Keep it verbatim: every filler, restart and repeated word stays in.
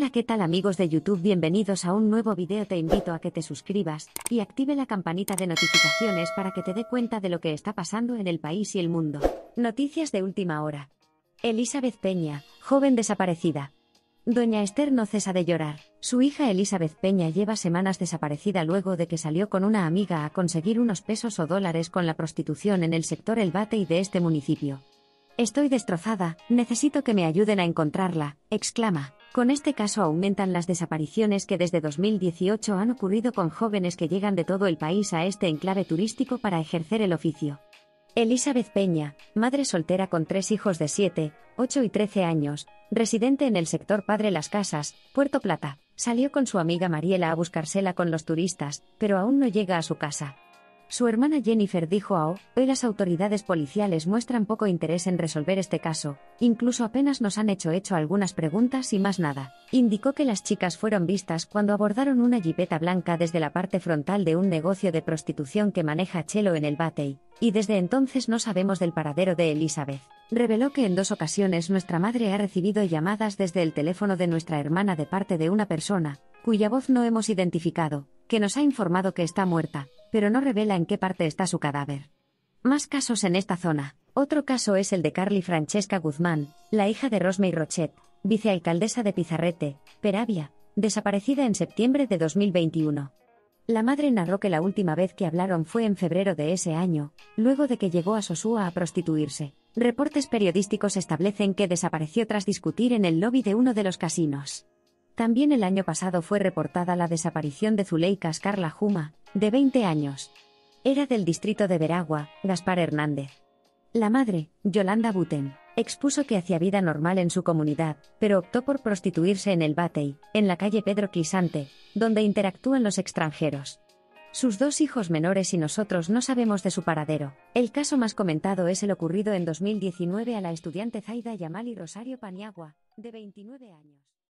Hola, ¿qué tal amigos de YouTube? Bienvenidos a un nuevo video. Te invito a que te suscribas y active la campanita de notificaciones para que te dé cuenta de lo que está pasando en el país y el mundo. Noticias de última hora. Elizabeth Peña, joven desaparecida. Doña Esther no cesa de llorar. Su hija Elizabeth Peña lleva semanas desaparecida luego de que salió con una amiga a conseguir unos pesos o dólares con la prostitución en el sector El Batey de este municipio. Estoy destrozada, necesito que me ayuden a encontrarla, exclama. Con este caso aumentan las desapariciones que desde dos mil dieciocho han ocurrido con jóvenes que llegan de todo el país a este enclave turístico para ejercer el oficio. Elizabeth Peña, madre soltera con tres hijos de siete, ocho y trece años, residente en el sector Padre Las Casas, Puerto Plata, salió con su amiga Mariela a buscársela con los turistas, pero aún no llega a su casa. Su hermana Jennifer dijo a O, hoy las autoridades policiales muestran poco interés en resolver este caso, incluso apenas nos han hecho hecho algunas preguntas y más nada. Indicó que las chicas fueron vistas cuando abordaron una jipeta blanca desde la parte frontal de un negocio de prostitución que maneja Chelo en El Batey, y desde entonces no sabemos del paradero de Elizabeth. Reveló que en dos ocasiones nuestra madre ha recibido llamadas desde el teléfono de nuestra hermana de parte de una persona, cuya voz no hemos identificado, que nos ha informado que está muerta, pero no revela en qué parte está su cadáver. Más casos en esta zona. Otro caso es el de Carly Francesca Guzmán, la hija de Rosmey Rochet, vicealcaldesa de Pizarrete, Peravia, desaparecida en septiembre de dos mil veintiuno. La madre narró que la última vez que hablaron fue en febrero de ese año, luego de que llegó a Sosúa a prostituirse. Reportes periodísticos establecen que desapareció tras discutir en el lobby de uno de los casinos. También el año pasado fue reportada la desaparición de Zuleikas Carla Juma, de veinte años. Era del distrito de Veragua, Gaspar Hernández. La madre, Yolanda Buten, expuso que hacía vida normal en su comunidad, pero optó por prostituirse en El Batey, en la calle Pedro Clisante, donde interactúan los extranjeros. Sus dos hijos menores y nosotros no sabemos de su paradero. El caso más comentado es el ocurrido en dos mil diecinueve a la estudiante Zaida Yamali Rosario Paniagua, de veintinueve años.